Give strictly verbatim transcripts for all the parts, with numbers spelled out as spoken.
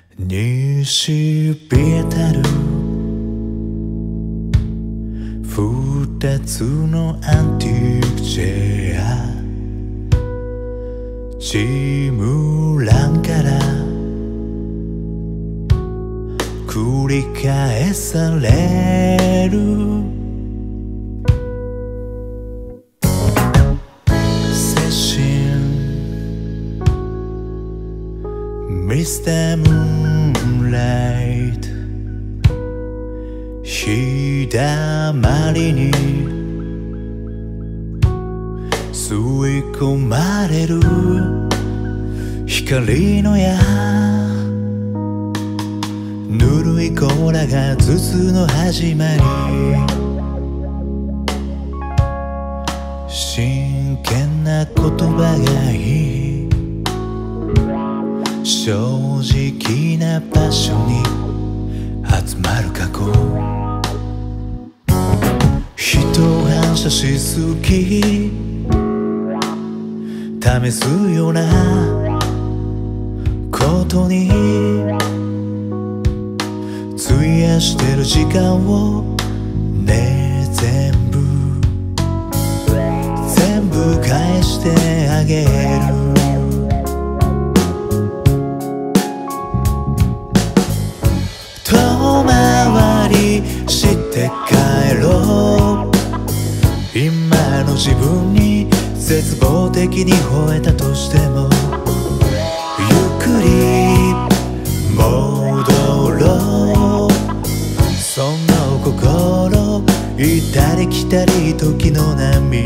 西ビエタル二つのアンティークチェアチムランから繰り返される精神ミスタームーンライト日だまりに吸い込まれる光の矢ぬるい甲羅が頭痛の始まり真剣な言葉がいい正直な場所に集まる過去人を反射しすぎ試すようなことに費やしてる時間をね全部全部返してあげる遠回りして帰ろう今の自分に絶望的に吠えたとしてもゆっくり戻ろうそんなお心行ったり来たり時の波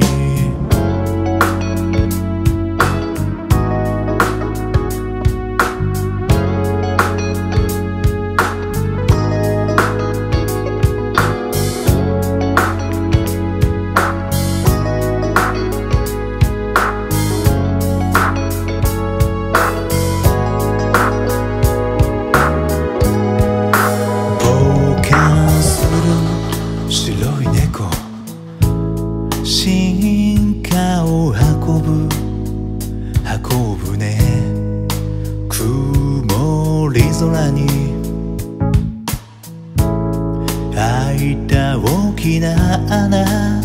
白い猫進化を運ぶ運ぶね曇り空に開いた大きな穴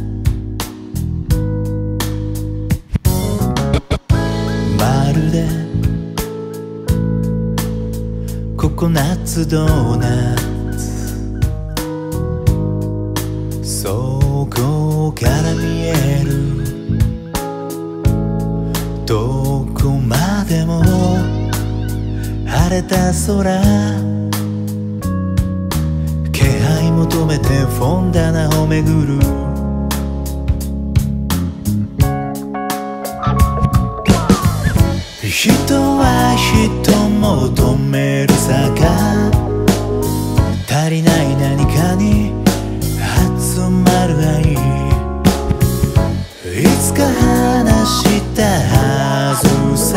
まるでココナッツドーナツそこから見えるどこまでも晴れた空気配求めてフォンダナを巡る人は人求める坂足りない何かに集まる愛いつか話したはずさ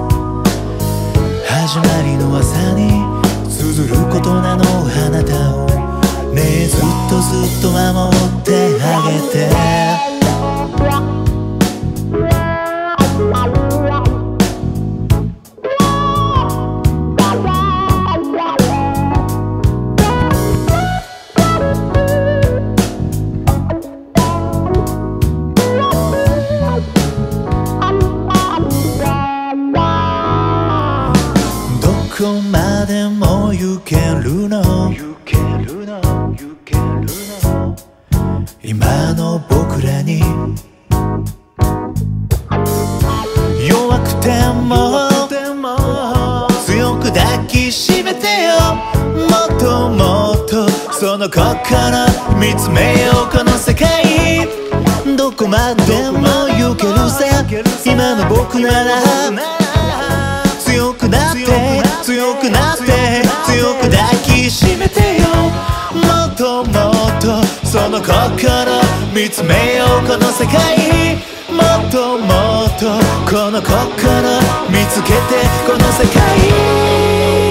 始まりの朝に綴ることなのあなたをねえずっとずっと守ってあげてどこまでも行けるの今の僕らに弱くても強く抱きしめてよもっともっとその心見つめようこの世界どこまでも行けるさ今の僕なら強くなって強くなって強く抱きしめてよもっともっとその心見つめようこの世界もっともっとこの心見つけてこの世界